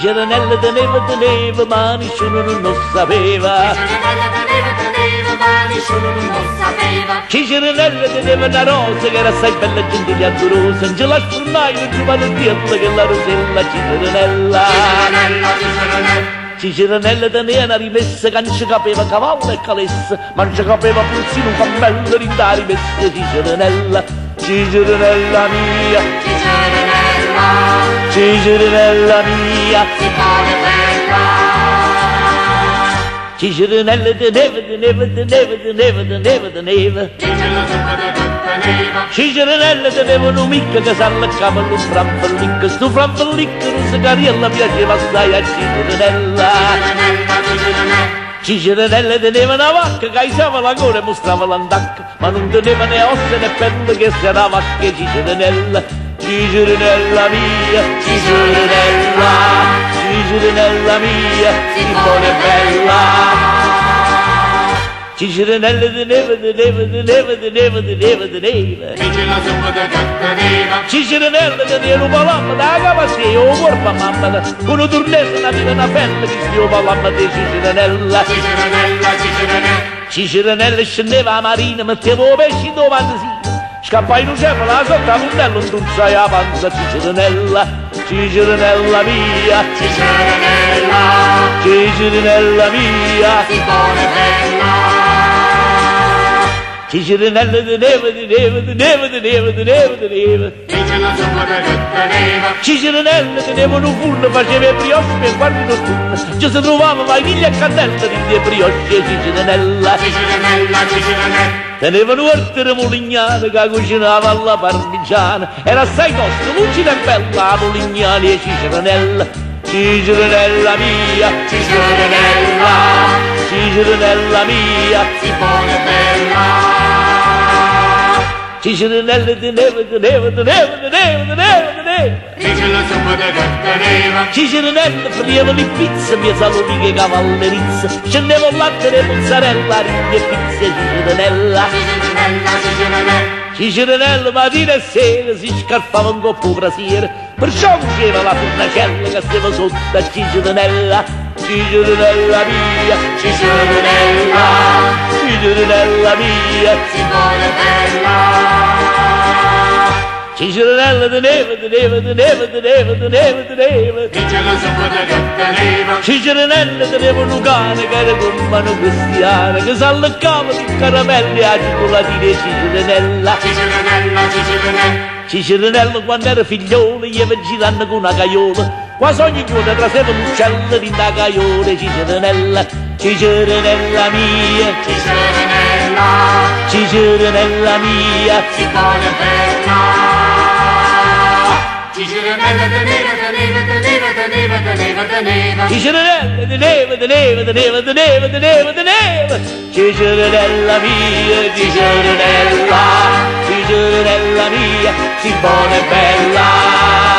Ciceranella teneva, ma nessuno non lo sapeva. Ciceranella teneva una rosa che era assai bella e gentile e azzurrosa, non ce la sfornai, non ci vado a dirla che la rosella Ciceranella. Ciceranella teneva una rimessa che non ci capeva cavallo e calessa, ma non ci capeva persino un cammello di da rimessa. Ciceranella, Ciceranella mia, Ciceranella mia, Ciceranella teneva, Ciceranella teneva un'amica che s'allaccava allo franfellicco, sto franfellicco non si cariella piaceva assai a Ciceranella. Ciceranella teneva una vacca che aisava la gola e mostrava l'andacca, ma non teneva né ossa né pelle che sia una vacca. Ciceranella, Ciceranella mia, Ciceranella, Ciceranella mia, si buona e bella. Ciceranella teneva, Ciceranella teneva un palamma da cava se o corpa mamma, uno turnese una viva una pelle che stia un palamma di Ciceranella. Ciceranella scendeva a marina, metteva i pesci davanti, scappa in un cielo, la sotto a puntello, non tuzzai a panza. Ciceranella, Ciceranella mia, Ciceranella mia, si buona e bella. Ciceranella teneva, Ciceranella teneva un furno, faceva i brioche per guardi notturno, ci si trovava vaniglia e cannella di brioche. Ciceranella, teneva un orto mulignano che cucinava alla parmigiana, era assai tosta, lucida e bella la mulignana. E Ciceranella, Ciceranella mia, Ciceranella, Ciceranella mia, si buona e bella. Ciceranella teneva, Ciceranella frieva le pizze, mia salute cavallerizza, scendeva il latte e mozzarella, rinde e pizze. Ciceranella mattina e sera si scarpava un coppo brasiere, perciò faceva la fornacella che stava sotto a Ciceranella. Ciceranella mia, Ciceranella, Ciceranella mia, si buona e bella. Ciceranella teneva, Ciceranella teneva un cane che era come mano cristiana, che s'allaccava di caramelli a cioccolatine. Ciceranella quando era figliolo gli aveva girando con una caiola, quasi ogni giorno traseva un uccello in da caiola. Ciceranella, Ciceranella mia, Ciceranella mia, si buona e bella. Ciceranella teneva, Ciceranella mia, Ciceranella, Ciceranella mia, si buona e bella.